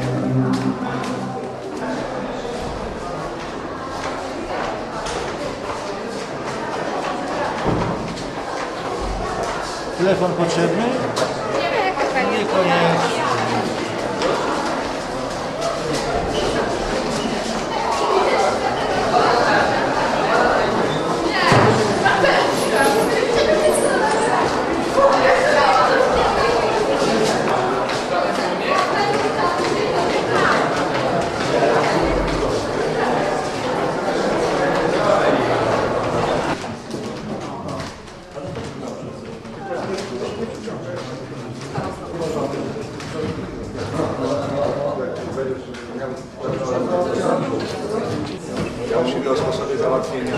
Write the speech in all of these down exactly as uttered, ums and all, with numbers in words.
Telefon potrzebny? Niekoniecznie. Ja mówię o sposobie załatwienia.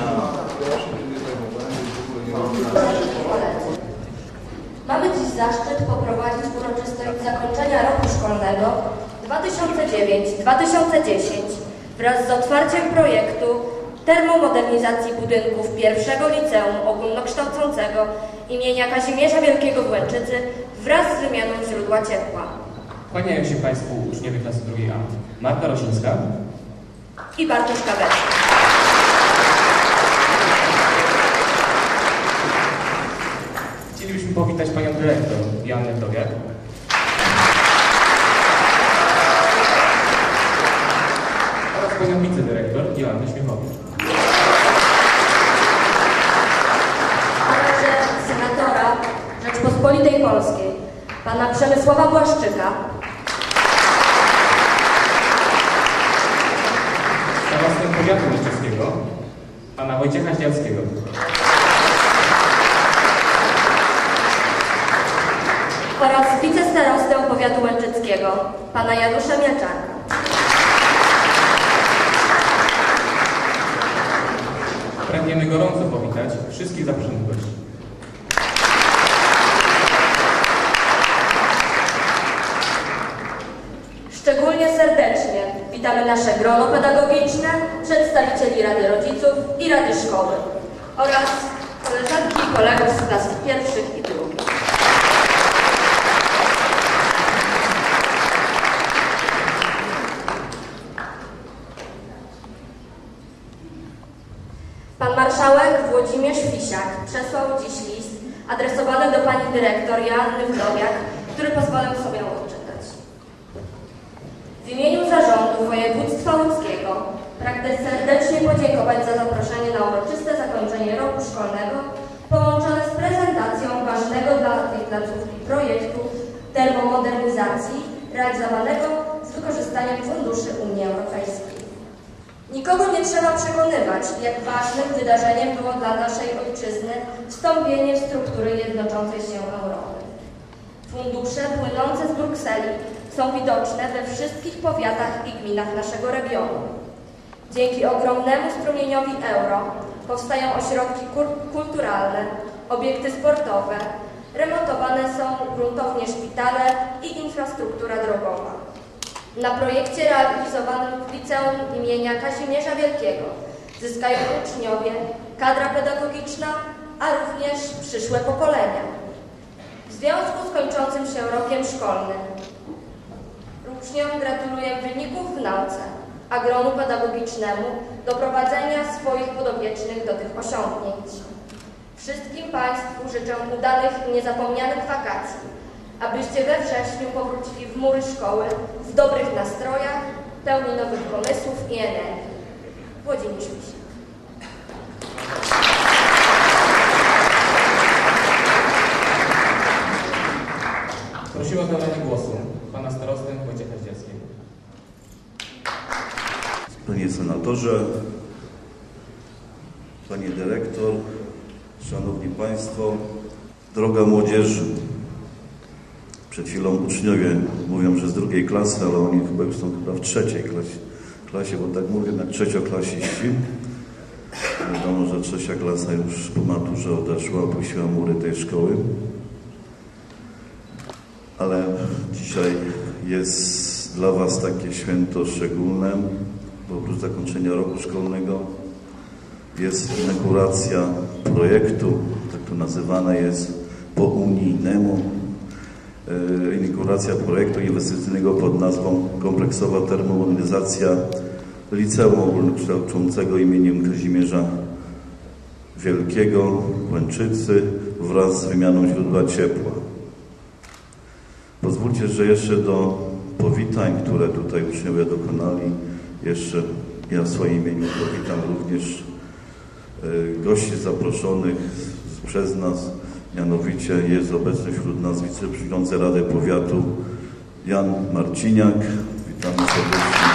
Mamy dziś zaszczyt poprowadzić uroczystość zakończenia roku szkolnego dwa tysiące dziewięć dwa tysiące dziesięć wraz z otwarciem projektu termomodernizacji budynków pierwszego Liceum Ogólnokształcącego imienia Kazimierza Wielkiego w Łęczycy wraz z wymianą źródła ciepła. Kłaniają się Państwu uczniowie klasy drugiej A. Marta Rosińska i Bartosz Kawecki. Chcielibyśmy powitać Panią Dyrektor Joannę Wrobiak oraz Panią Wicedyrektor Joannę Śmiechowicz. A także senatora Rzeczpospolitej Polskiej, Pana Przemysława Błaszczyka, Starostę Powiatu Łęczyckiego, Pana Wojciecha Zdziałskiego. oraz wicestarostę Powiatu Łęczyckiego, Pana Janusza Mielczaka. Pragniemy gorąco powitać wszystkich zaproszonych gości. Szczególnie serdecznie witamy nasze grono pedagogiczne, przedstawicieli Rady Rodziców i Rady Szkoły oraz koleżanki i kolegów z klas pierwszych i drugich. Pan marszałek Włodzimierz Fisiak przesłał dziś list adresowany do pani dyrektor Joanny Wrobiak, który pozwolę sobie odczytać. W imieniu zarządu województwa łódzkiego pragnę serdecznie podziękować za zaproszenie na uroczyste zakończenie roku szkolnego połączone z prezentacją ważnego dla tej placówki projektu termomodernizacji realizowanego z wykorzystaniem funduszy Unii Europejskiej. Nikogo nie trzeba przekonywać, jak ważnym wydarzeniem było dla naszej ojczyzny wstąpienie w struktury jednoczącej się Europy. Fundusze płynące z Brukseli są widoczne we wszystkich powiatach i gminach naszego regionu. Dzięki ogromnemu strumieniowi euro powstają ośrodki kulturalne, obiekty sportowe, remontowane są gruntownie szpitale i infrastruktura drogowa. Na projekcie realizowanym w Liceum imienia Kazimierza Wielkiego zyskają uczniowie, kadra pedagogiczna, a również przyszłe pokolenia. W związku z kończącym się rokiem szkolnym uczniom gratuluję wyników w nauce, a gronu pedagogicznemu doprowadzenia swoich podopiecznych do tych osiągnięć. Wszystkim Państwu życzę udanych i niezapomnianych wakacji, abyście we wrześniu powrócili w mury szkoły w dobrych nastrojach, pełni nowych pomysłów i energii. Włodzimierz Fisiak. Prosimy o zabranie głosu Pana starostę Wojciecha Zdziałskiego. Panie Senatorze, Panie Dyrektor, Szanowni Państwo, droga młodzieży. Przed chwilą uczniowie mówią, że z drugiej klasy, ale oni chyba już są chyba w trzeciej klasie, klasie bo tak mówię, jak trzecioklasiści. Wiadomo, że trzecia klasa już po maturze odeszła, opuściła mury tej szkoły. Ale dzisiaj jest dla Was takie święto szczególne, bo oprócz zakończenia roku szkolnego jest inauguracja projektu, tak to nazywane jest po unijnemu, inauguracja projektu inwestycyjnego pod nazwą Kompleksowa termomodernizacja Liceum Ogólnokształcącego imieniem Kazimierza Wielkiego w Łęczycy wraz z wymianą źródła ciepła. Pozwólcie, że jeszcze do powitań, które tutaj uczniowie dokonali, jeszcze ja w swoim imieniu powitam również gości zaproszonych przez nas, mianowicie jest obecny wśród nas wiceprzewodniczący Rady Powiatu Jan Marciniak. Witamy serdecznie.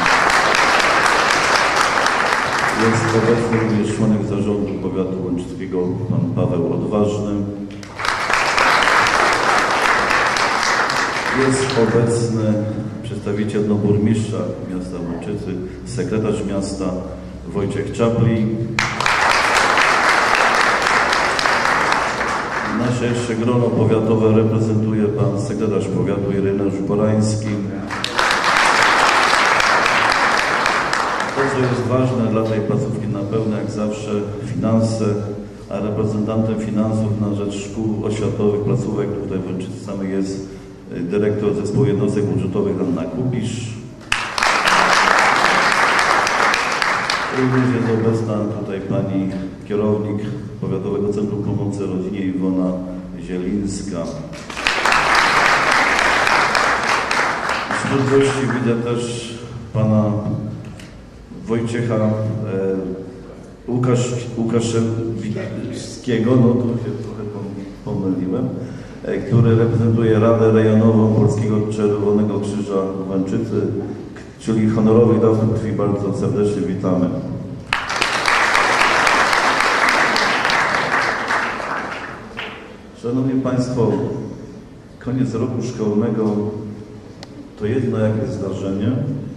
Jest obecny również członek zarządu Powiatu Łęczyckiego pan Paweł Odważny. Jest obecny przedstawiciel no, burmistrza miasta Łęczycy, sekretarz miasta Wojciech Czapli. Nasze jeszcze grono powiatowe reprezentuje pan sekretarz powiatu Ireneusz Borański. To, co jest ważne dla tej placówki, na pewno jak zawsze finanse, a reprezentantem finansów na rzecz szkół oświatowych, placówek tutaj w Łęczycy samej jest dyrektor zespołu jednostek budżetowych Anna Kupisz. Również jest obecna tutaj pani kierownik Powiatowego Centrum Pomocy Rodzinie Iwona Zielińska. Wśród gości widzę też pana Wojciecha e, Łukasz, Łukaszewskiego, no tu się trochę pomyliłem, e, który reprezentuje Radę Rejonową Polskiego Czerwonego Krzyża w Łęczycy, czyli honorowych dawców krwi. Bardzo serdecznie witamy. Szanowni Państwo, koniec roku szkolnego to jedno jakieś zdarzenie,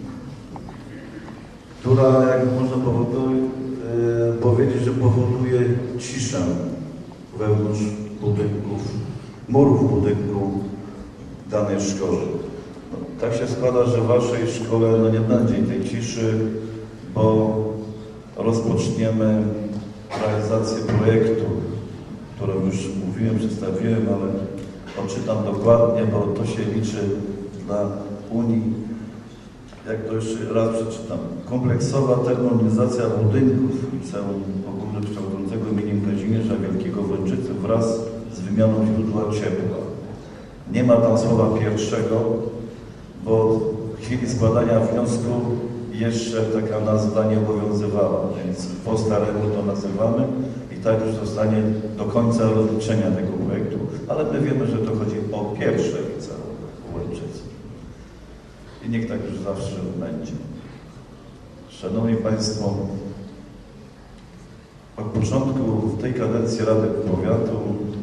która, jak można powoduje, e, powiedzieć, że powoduje ciszę wewnątrz budynków, murów budynku danej szkoły. No, tak się składa, że w Waszej szkole no, nie będzie tej ciszy, bo rozpoczniemy realizację projektu, którą już mówiłem, przedstawiłem, ale odczytam dokładnie, bo to się liczy dla Unii. Jak to jeszcze raz przeczytam. Kompleksowa termomodernizacja budynków Liceum Ogólnokształcącego imieniem Kazimierza Wielkiego w Łęczycy wraz z wymianą źródła ciepła. Nie ma tam słowa pierwszego, bo w chwili składania wniosku jeszcze taka nazwa nie obowiązywała, więc po staremu to nazywamy i tak już zostanie do końca rozliczenia tego projektu, ale my wiemy, że to chodzi o pierwsze liceum w Łęczycy. I niech tak już zawsze będzie. Szanowni Państwo, od początku tej kadencji Rady Powiatu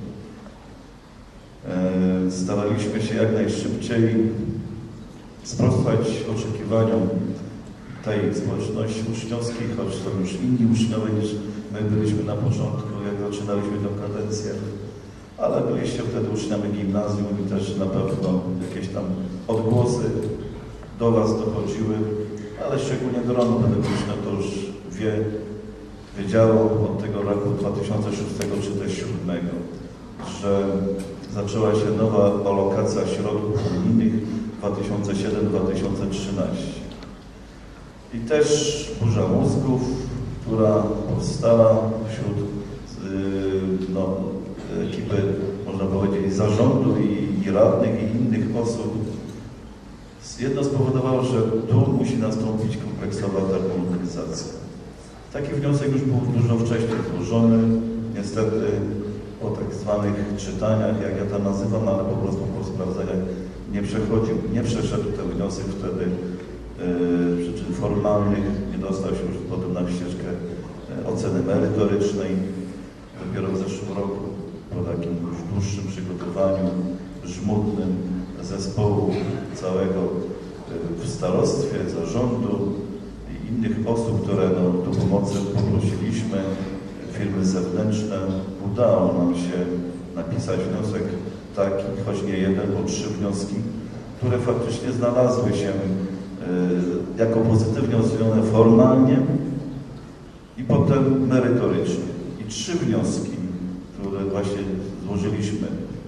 e, staraliśmy się jak najszybciej sprostać oczekiwaniom tej społeczności uczniowskiej, choć to już inni uczniowie niż my byliśmy na początku, jak zaczynaliśmy tę kadencję, ale byliście wtedy uczniami gimnazjum i też na pewno jakieś tam odgłosy do Was dochodziły, ale szczególnie grono pedagogiczne to już wie, wiedziało od tego roku dwa tysiące szóstego czy też dwa tysiące siódmego, że zaczęła się nowa alokacja środków unijnych dwa tysiące siódmy do dwa tysiące trzynastego. I też burza mózgów, która powstała wśród yy, no, ekipy, można powiedzieć, zarządu i, i radnych i innych osób. Jedno spowodowało, że tu musi nastąpić kompleksowa termomodernizacja. Taki wniosek już był dużo wcześniej złożony. Niestety po tak zwanych czytaniach, jak ja to nazywam, ale po prostu po sprawdzeniach nie przechodził, nie przeszedł ten wniosek wtedy yy, przyczyn formalnych, nie dostał się już potem na ścieżkę yy, oceny merytorycznej. Dopiero w zeszłym roku, po takim już dłuższym przygotowaniu, żmudnym zespołu całego yy, w starostwie, zarządu i innych osób, które no, do pomocy poprosiliśmy, firmy zewnętrzne, udało nam się napisać wniosek taki, choć nie jeden, bo trzy wnioski, które faktycznie znalazły się y, jako pozytywnie ocenione formalnie i potem merytorycznie. I trzy wnioski, które właśnie złożyliśmy,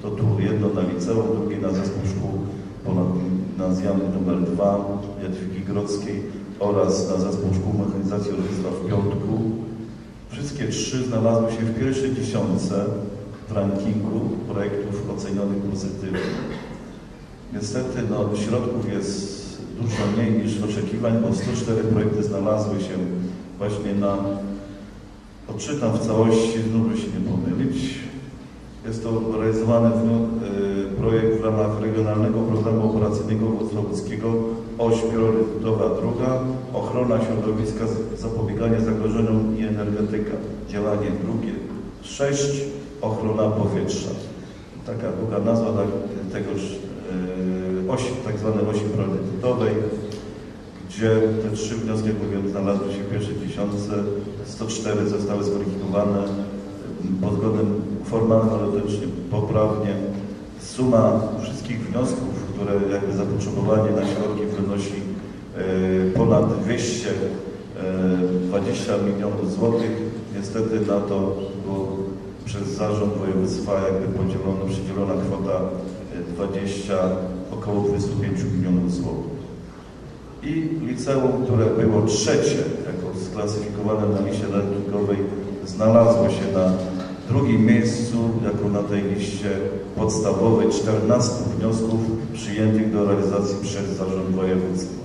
To tu jedno na liceum, drugie na zespół szkół ponadgimnazjalnych numer dwa Jadwigi Grodzkiej oraz na zespół szkół mechanizacji rolnictwa w Piątku. Wszystkie trzy znalazły się w pierwszej dziesiątce w rankingu projektów ocenionych pozytywnie. Niestety no, środków jest dużo mniej niż oczekiwań, bo sto cztery projekty znalazły się właśnie na, odczytam w całości, znów się nie pomylić. Jest to realizowany projekt w ramach Regionalnego Programu Operacyjnego Województwa Łódzkiego, oś priorytetowa druga, ochrona środowiska, zapobieganie zagrożeniom i energetyka. Działanie drugie, sześć, ochrona powietrza. Taka długa nazwa tegoż osi, tak zwanej osi priorytetowej, gdzie te trzy wnioski, jak mówiłem, znalazły się w pierwszej dziesiątce, sto cztery zostały zweryfikowane pod względem formalno-merytorycznym poprawnie. Suma wszystkich wniosków, które jakby zapotrzebowanie na środki wynosi e, ponad dwieście dwadzieścia milionów złotych. Niestety na to było przez zarząd województwa jakby podzielono, przydzielona kwota dwadzieścia, około dwudziestu pięciu milionów złotych. I liceum, które było trzecie, jako sklasyfikowane na liście rankingowej, znalazło się na drugim miejscu, jako na tej liście podstawowej, czternastu wniosków przyjętych do realizacji przez zarząd województwa.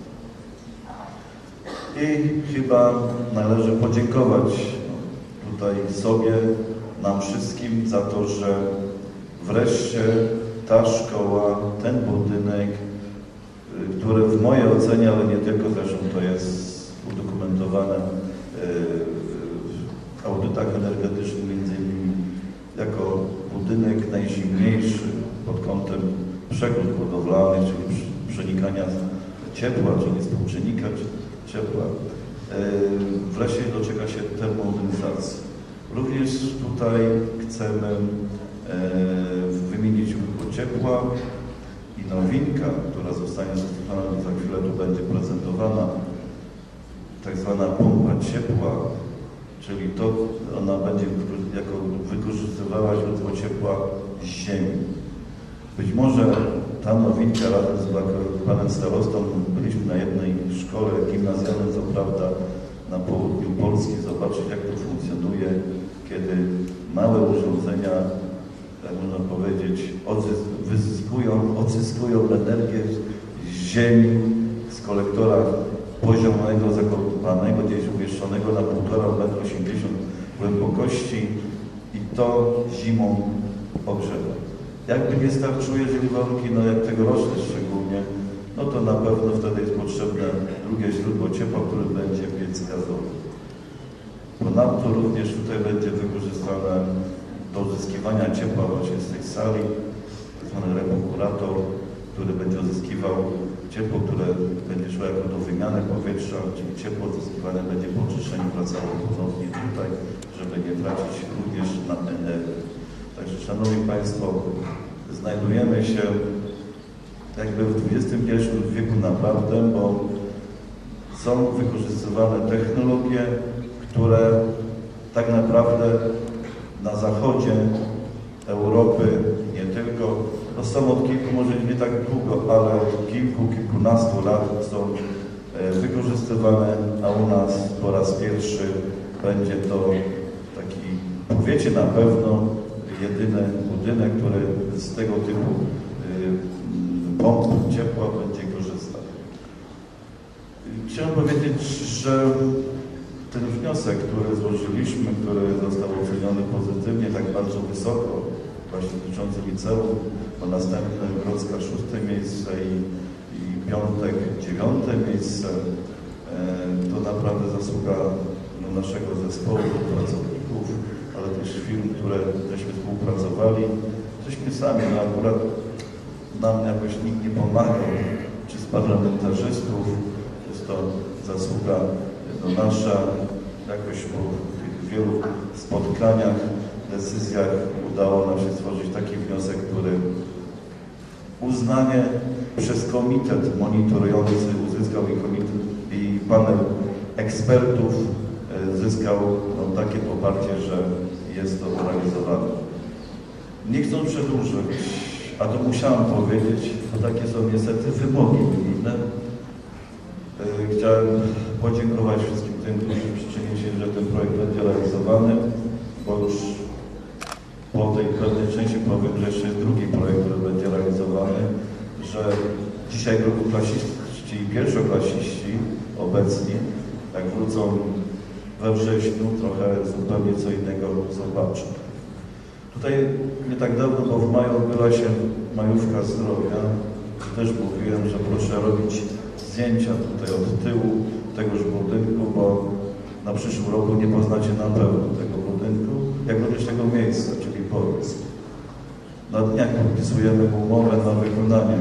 I chyba należy podziękować tutaj sobie, nam wszystkim za to, że wreszcie ta szkoła, ten budynek, który w mojej ocenie, ale nie tylko, zresztą to jest udokumentowane w audytach energetycznych, między innymi jako budynek najzimniejszy pod kątem przegród budowlanych, czyli przenikania ciepła, czyli współczynnika ciepła. Wreszcie doczeka się termomodernizacji. Również tutaj chcemy wymienić źródło ciepła i nowinka, która zostanie zastosowana, za chwilę tu będzie prezentowana, tak zwana pompa ciepła, czyli to ona będzie jako wykorzystywała źródło ciepła z ziemi. Być może ta nowinka razem z panem starostą, byliśmy na jednej szkole gimnazjalnej, co prawda na południu Polski, zobaczyć jak to funkcjonuje, kiedy małe urządzenia, jak można powiedzieć, wyzyskują, odzyskują energię z ziemi, z kolektora poziomego, zakopanego, gdzieś umieszczonego na półtora metra osiemdziesiąt głębokości i to zimą ogrzewa. Jakby nie starczyło, jeżeli warunki, no jak tegoroczne szczególnie, no to na pewno wtedy jest potrzebne drugie źródło ciepła, które będzie piec gazowy. Ponadto również tutaj będzie wykorzystane do uzyskiwania ciepła właśnie z tej sali, tzw. rebukurator, który będzie uzyskiwał ciepło, które będzie szło jako do wymiany powietrza, czyli ciepło uzyskiwane będzie po oczyszczeniu wracało ponownie tutaj, żeby nie tracić również na energię. Także, szanowni państwo, znajdujemy się jakby w dwudziestym pierwszym wieku naprawdę, bo są wykorzystywane technologie, które tak naprawdę na zachodzie Europy, nie tylko, no są od kilku, może nie tak długo, ale od kilku, kilkunastu lat są wykorzystywane, a u nas po raz pierwszy będzie to taki, powiecie na pewno, jedyny budynek, który z tego typu pomp ciepła będzie korzystał. Chciałem powiedzieć, że ten wniosek, który złożyliśmy, który został oceniony pozytywnie, tak bardzo wysoko, właśnie dotyczący liceum, bo następne Grodzka szóste miejsce i, i Piątek dziewiąte miejsce, to naprawdę zasługa no, naszego zespołu, pracowników, ale też firm, które żeśmy współpracowali. Żeśmy sami, no akurat nam jakoś nikt nie pomagał, czy z parlamentarzystów, jest to zasługa no, nasza, jakoś po tych wielu spotkaniach, decyzjach udało nam się stworzyć taki wniosek, który uznanie przez komitet monitorujący uzyskał i, komitet, i panel ekspertów zyskał no, takie poparcie, że jest to realizowane. Nie chcąc przedłużać, a to musiałem powiedzieć, bo takie są niestety wymogi unijne. Chciałem podziękować wszystkim tym, którzy przyczynili się, że ten projekt będzie realizowany, bo już po tej pewnej części powiem, że jeszcze jest drugi projekt, który będzie realizowany, że dzisiaj drugoklasiści i pierwszoklasiści obecni, jak wrócą we wrześniu, trochę zupełnie co innego zobaczą. Tutaj nie tak dawno, bo w maju odbyła się majówka zdrowia. Też mówiłem, że proszę robić zdjęcia tutaj od tyłu tegoż budynku, bo na przyszłym roku nie poznacie na pewno tego budynku, jak również tego miejsca, czyli boisk. Na dniach podpisujemy umowę na wykonanie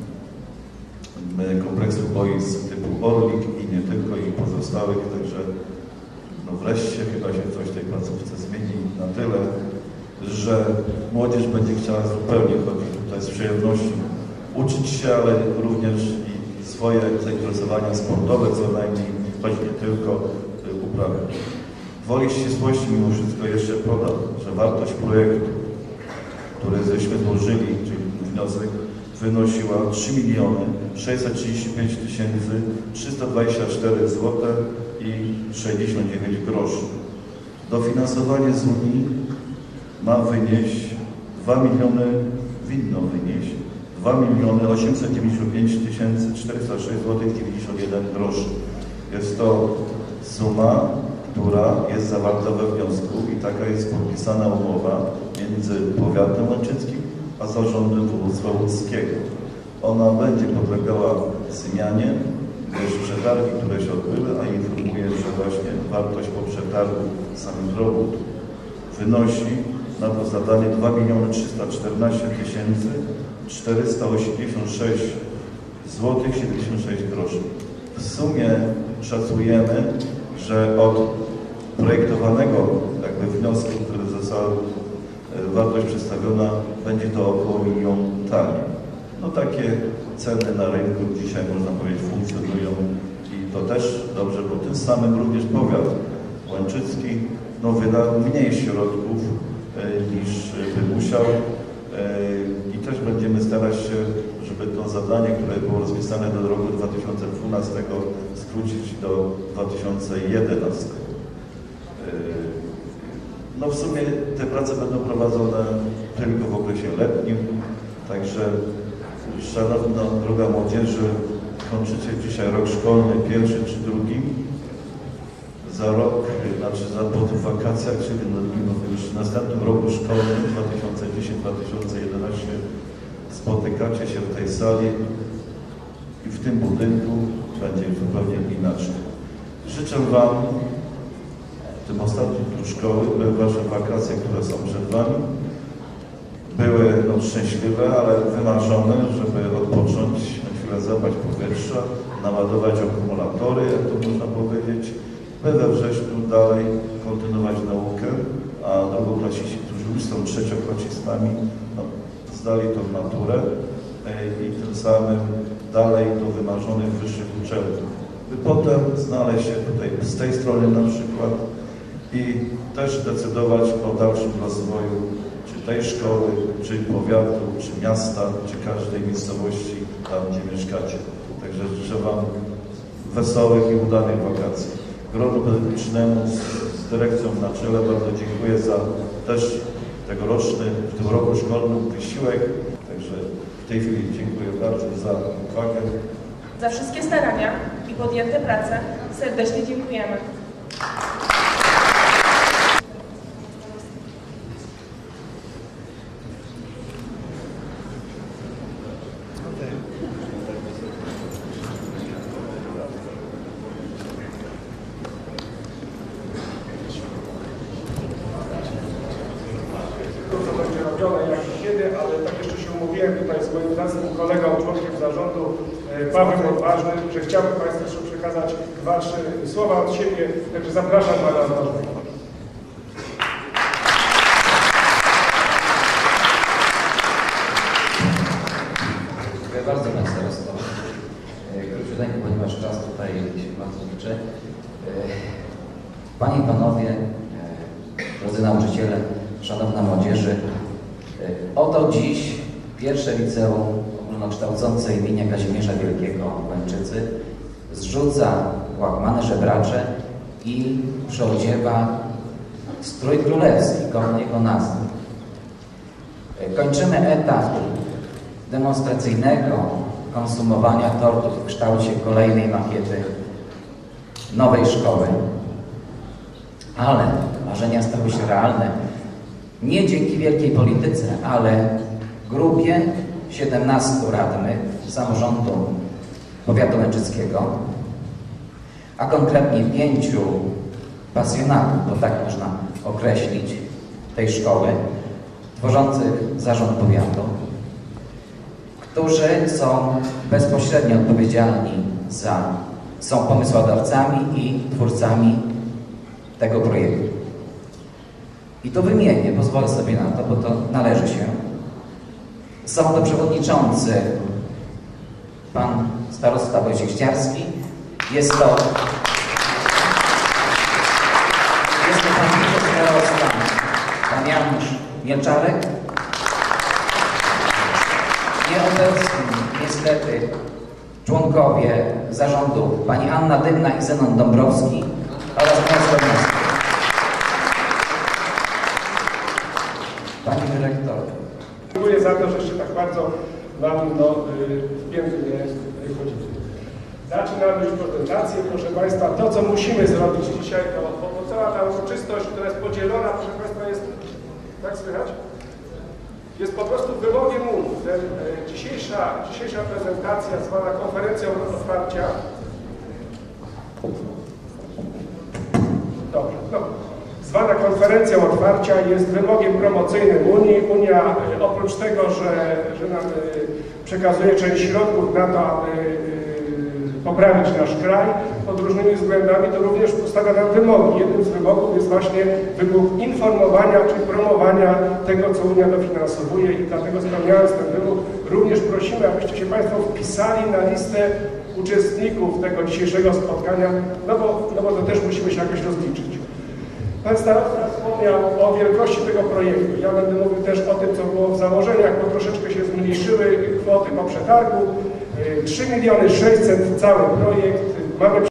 kompleksu boisk typu Orlik i nie tylko, i pozostałych, także no wreszcie chyba się coś w tej placówce zmieni na tyle, że młodzież będzie chciała zupełnie chodzić tutaj z przyjemnością, uczyć się, ale również i swoje zainteresowania sportowe co najmniej, choć nie tylko, uprawiać. Woli ścisłości mimo wszystko jeszcze podam, że wartość projektu, który żeśmy złożyli, czyli wniosek, wynosiła trzy miliony sześćset trzydzieści pięć tysięcy trzysta dwadzieścia cztery złote i sześćdziesiąt dziewięć groszy. Dofinansowanie z Unii ma wynieść dwa miliony, winno wynieść dwa miliony osiemset dziewięćdziesiąt pięć tysięcy czterysta sześć złotych dziewięćdziesiąt jeden groszy. Jest to suma, która jest zawarta we wniosku i taka jest podpisana umowa między powiatem łęczyckim a zarządem województwa łódzkiego. Ona będzie podlegała zmianie, gdyż przetargi, które się odbyły, a informuję, że właśnie wartość po przetargu samych robót wynosi na to zadanie dwa miliony trzysta czternaście tysięcy czterysta osiemdziesiąt sześć złotych siedemdziesiąt sześć groszy. W sumie szacujemy, że od projektowanego jakby wniosku, który został wartość przedstawiona, będzie to około milion taniej. No takie ceny na rynku dzisiaj, można powiedzieć, funkcjonują i to też dobrze, bo tym samym również powiat łęczycki no, wyda mniej środków e, niż by musiał e, i też będziemy starać się, żeby to zadanie, które było rozpisane do roku dwa tysiące dwunastego skrócić do dwa tysiące jedenastego. E, no w sumie te prace będą prowadzone tylko w okresie letnim, także szanowna droga młodzieży, kończycie dzisiaj rok szkolny, pierwszy czy drugi. Za rok, znaczy za po tych wakacjach, czyli no, już w następnym roku szkolnym dwa tysiące dziesiąty do dwa tysiące jedenastego spotykacie się w tej sali i w tym budynku będzie zupełnie inaczej. Życzę Wam w tym ostatnim dniu szkoły, by Wasze wakacje, które są przed Wami, były no, szczęśliwe, ale wymarzone, żeby odpocząć, na chwilę zabrać powietrza, naładować akumulatory, jak to można powiedzieć, by we wrześniu dalej kontynuować naukę, a drugoklasiści, którzy już są trzecioklasistami, no, zdali tą maturę i tym samym dalej do wymarzonych wyższych uczelni. By potem znaleźć się tutaj z tej strony na przykład i też decydować o dalszym rozwoju czy tej szkoły, czy powiatu, czy miasta, czy każdej miejscowości tam, gdzie mieszkacie. Także życzę Wam wesołych i udanych wakacji. Gronu pedagogicznemu z, z dyrekcją na czele bardzo dziękuję za też tegoroczny, w tym roku szkolnym wysiłek. Także w tej chwili dziękuję bardzo za uwagę. Za wszystkie starania i podjęte prace serdecznie dziękujemy. Jak i kiedy, ale tak jeszcze się umówiłem tutaj z moim zacnym kolegą, członkiem zarządu, Pawłem Odważnym, że chciałbym Państwu jeszcze przekazać Wasze słowa od siebie, także zapraszam Pana Odważnego. Dziękuję bardzo Panie Starosto. Króciuteńko, ponieważ czas tutaj się bardzo liczy. Panie i Panowie, drodzy nauczyciele, szanowna młodzieży, Oto dziś pierwsze liceum ogólnokształcące imienia Kazimierza Wielkiego w Łęczycy zrzuca łachmany żebracze i przyodziewa strój królewski, godny jego nazwy. Kończymy etap demonstracyjnego konsumowania tortów w kształcie kolejnej makiety nowej szkoły. Ale marzenia stały się realne nie dzięki wielkiej polityce, ale grupie siedemnastu radnych samorządu powiatu łęczyckiego, a konkretnie pięciu pasjonatów, bo tak można określić, tej szkoły, tworzących zarząd powiatu, którzy są bezpośrednio odpowiedzialni za, są pomysłodawcami i twórcami tego projektu. I to wymienię, pozwolę sobie na to, bo to należy się. Są to przewodniczący pan starosta Wojciech Ściarski, jest to jest to pan starosta pan Janusz Mielczarek, nieobecni niestety członkowie zarządu pani Anna Dymna i Zenon Dąbrowski oraz miasto miasto. Pani dyrektor. Dziękuję za to, że jeszcze tak bardzo nam no, pięknie chodzimy. Zaczynamy już prezentację. Proszę Państwa, to co musimy zrobić dzisiaj, to, bo, bo cała ta uroczystość, która jest podzielona, proszę Państwa, jest, tak słychać? Jest po prostu wymogiem Unii. Ten, e, dzisiejsza, dzisiejsza prezentacja zwana konferencją otwarcia. Dobrze, no. Zwana konferencją otwarcia jest wymogiem promocyjnym Unii. Unia oprócz tego, że, że nam przekazuje część środków na to, aby poprawić nasz kraj pod różnymi względami, to również ustawia nam wymogi. Jednym z wymogów jest właśnie wymóg informowania czy promowania tego, co Unia dofinansowuje i dlatego spełniając ten wymóg również prosimy, abyście się Państwo wpisali na listę uczestników tego dzisiejszego spotkania, no bo, no bo to też musimy się jakoś rozliczyć. Pan starosta wspomniał o wielkości tego projektu. Ja będę mówił też o tym, co było w założeniach, bo troszeczkę się zmniejszyły kwoty po przetargu. trzy miliony sześćset cały projekt. Mamy